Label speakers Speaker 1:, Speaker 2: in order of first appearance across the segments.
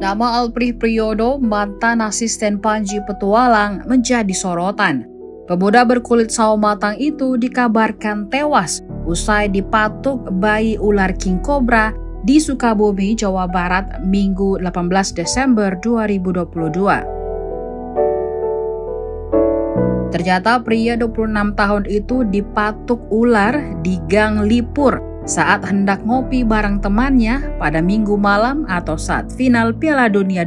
Speaker 1: Nama Alprih Priyodo, mantan asisten Panji Petualang, menjadi sorotan. Pemuda berkulit sawo matang itu dikabarkan tewas usai dipatuk bayi ular king cobra di Sukabumi, Jawa Barat, Minggu 18 Desember 2022. Ternyata pria 26 tahun itu dipatuk ular di Gang Lipur saat hendak ngopi bareng temannya pada Minggu malam atau saat final Piala Dunia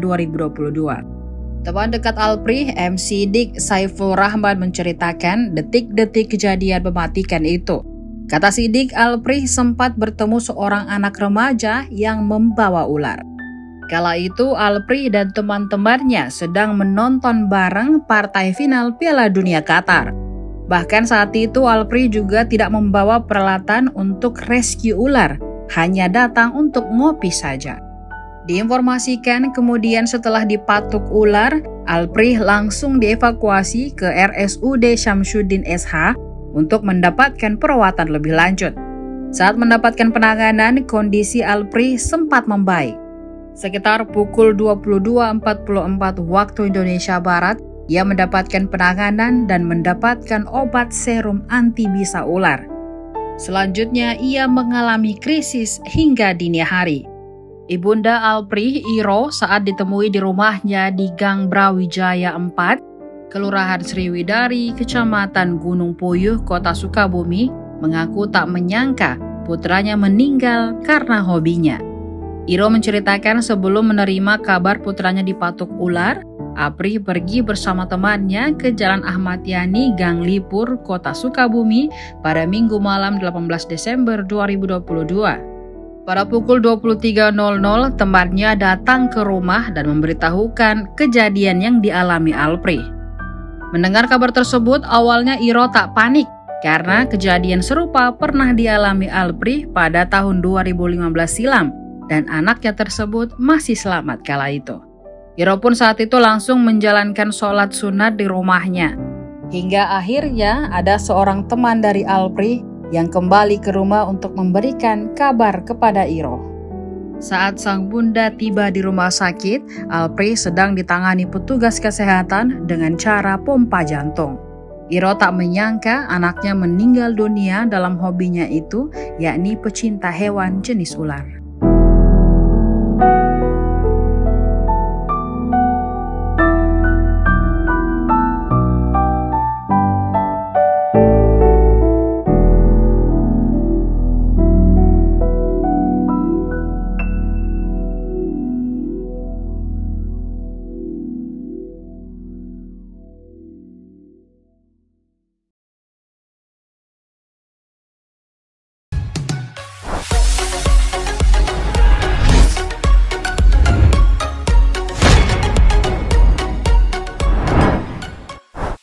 Speaker 1: 2022. Teman dekat Alprih, MC Dik Saiful Rahman, menceritakan detik-detik kejadian mematikan itu. Kata Sidik, Alprih sempat bertemu seorang anak remaja yang membawa ular. Kala itu Alprih dan teman-temannya sedang menonton bareng partai final Piala Dunia Qatar. Bahkan saat itu Alprih juga tidak membawa peralatan untuk rescue ular, hanya datang untuk ngopi saja. Diinformasikan kemudian setelah dipatuk ular, Alprih langsung dievakuasi ke RSUD Syamsuddin SH untuk mendapatkan perawatan lebih lanjut. Saat mendapatkan penanganan, kondisi Alprih sempat membaik. Sekitar pukul 22.44 waktu Indonesia Barat, ia mendapatkan penanganan dan mendapatkan obat serum anti bisa ular. Selanjutnya, ia mengalami krisis hingga dini hari. Ibunda Alprih, Iro, saat ditemui di rumahnya di Gang Brawijaya 4, Kelurahan Sriwidari, Kecamatan Gunung Puyuh, Kota Sukabumi, mengaku tak menyangka putranya meninggal karena hobinya. Iro menceritakan sebelum menerima kabar putranya dipatuk ular, Alprih pergi bersama temannya ke Jalan Ahmad Yani, Gang Lipur, Kota Sukabumi pada Minggu malam 18 Desember 2022. Pada pukul 23.00, temannya datang ke rumah dan memberitahukan kejadian yang dialami Alprih. Mendengar kabar tersebut, awalnya Iro tak panik karena kejadian serupa pernah dialami Alprih pada tahun 2015 silam dan anaknya tersebut masih selamat kala itu. Iro pun saat itu langsung menjalankan sholat sunat di rumahnya. Hingga akhirnya ada seorang teman dari Alprih yang kembali ke rumah untuk memberikan kabar kepada Iro. Saat sang bunda tiba di rumah sakit, Alprih sedang ditangani petugas kesehatan dengan cara pompa jantung. Iro tak menyangka anaknya meninggal dunia dalam hobinya itu, yakni pecinta hewan jenis ular.